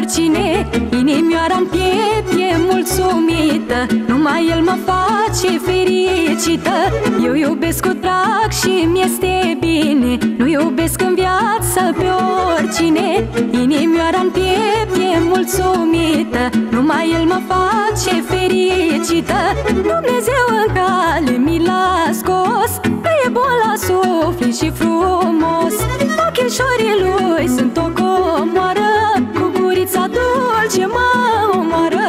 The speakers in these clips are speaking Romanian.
oricine. Inimioara-n piept e mulțumită, numai el mă face fericită. Eu iubesc cu drag și mi-este bine, nu iubesc în viață pe oricine. Inimioara-n piept e mulțumită, numai el mă face fericită. Dumnezeu în cale mi l-a scos, că e bun la suflet și frumos. Ochișorii lui sunt o comoară, cu gurița dulce mă omoară.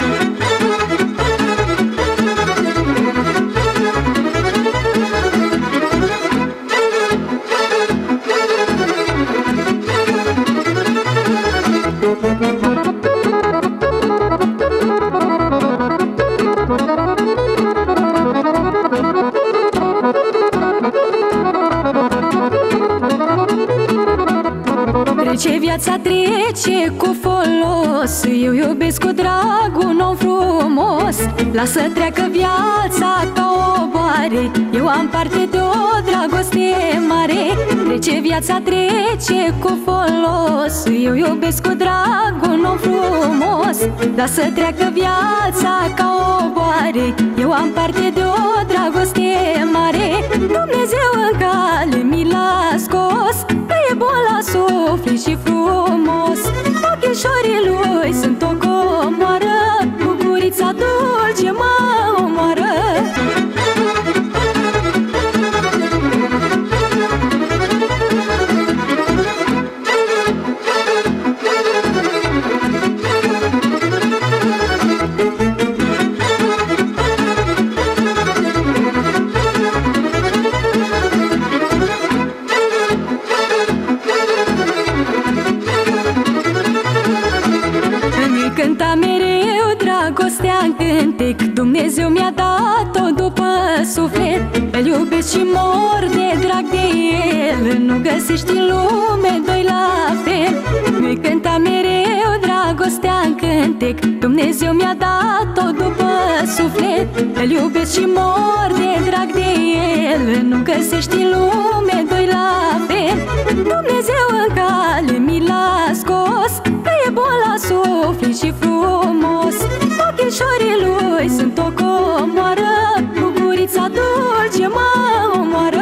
Trece viața, trece cu folos, eu iubesc cu drag un om frumos. Lasă treacă viața ca o boare, eu am parte de o dragoste mare. Trece viața, trece cu folos, eu iubesc cu drag un om frumos. Lasă treacă viața ca o boare, eu am parte de o dragoste mare. Dumnezeu în cale mi l-a scos, că e bun la suflet și frumos. Ochișorii lui sunt o comoară, cu gurița dulce mă omoară. Cânta mereu dragostea în cântec, Dumnezeu mi-a dat-o după suflet. Îl iubesc și mor de drag de el, nu găsești în lume doi la fel. Mi cânta mereu dragostea în cântec, Dumnezeu mi-a dat-o după suflet. Îl iubesc și mor de drag de el, nu găsești în lume doi la fel. Dumnezeu în cale mi l-a scos, că e bun la suflet și frumos. Ochișorii lui sunt o comoară, cu gurița dulce mă omoară.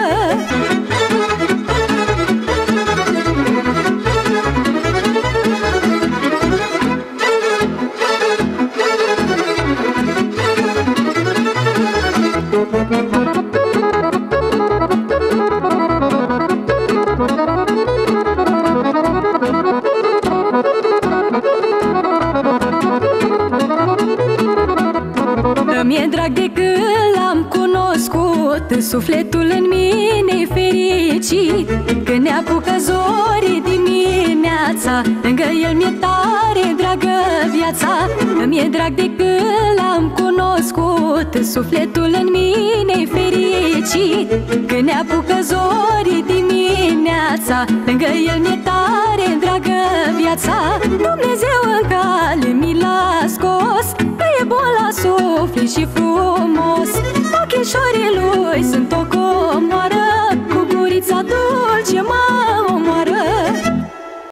Mi-e drag de când l-am cunoscut, sufletul în mine-i fericit. Când ne apucă zorii dimineața, lângă el mi-e tare dragă viața. Mi-e drag de când l-am cunoscut, sufletul în mine-i fericit. Când ne apucă zorii dimineața, lângă el mi-e tare dragă viața.